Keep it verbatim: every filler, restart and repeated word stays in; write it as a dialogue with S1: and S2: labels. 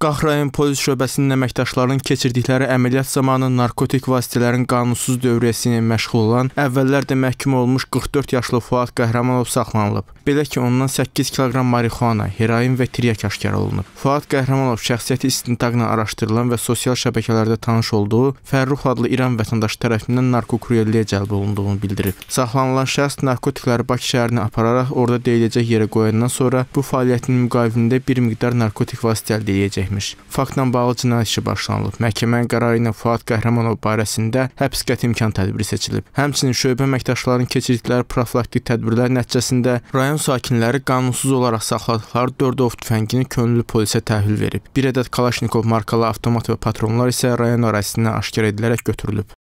S1: Qax rayon polis şöbəsinin əməkdaşlarının keçirdikləri əməliyyat zamanı narkotik vasitələrin qanunsuz dövriyyəsi ilə məşğul olan əvvəllər də məhkum olmuş qırx dörd yaşlı Fuad Qəhrəmanov saxlanılıb. Belə ki, ondan səkkiz kiloqram marixuana, heroin və tiryak aşkar olunub. Fuad Qəhrəmanov şəxsiyyəti istintaqla araşdırılan və sosial şəbəkələrdə tanış olduğu Fərrux adlı İran vətəndaşı tərəfindən narkokuryerliyə cəlb olunduğunu bildirib. Saxlanılan şəxs narkotikləri Bakı şəhərinə apararaq orada deyiləcək yerə qoyandan sonra bu fəaliyyətinin müqabilində bir miqdar narkotik vasitə əldə edəcək. Faktla bağlı cinayət işi başlanılıb. Məhkəmənin qərarı ilə Fuad Qəhrəmanov barəsində həbs qəti imkan tədbiri seçilib. Həmçinin şöbə əməkdaşlarının keçirdikləri profilaktik tədbirlər nəticəsində rayon sakinləri qanunsuz olaraq saxladıqları dörd ov tüfəngini könüllü polisə təhvil verib. Bir ədəd Kalaşnikov markalı avtomat və patronlar isə rayon ərazisindən aşkar edilərək götürülüb.